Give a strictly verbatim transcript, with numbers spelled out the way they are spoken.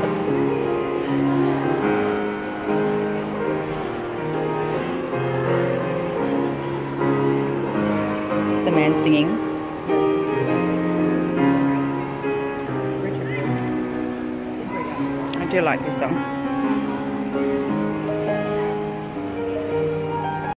The man singing. I do like this song.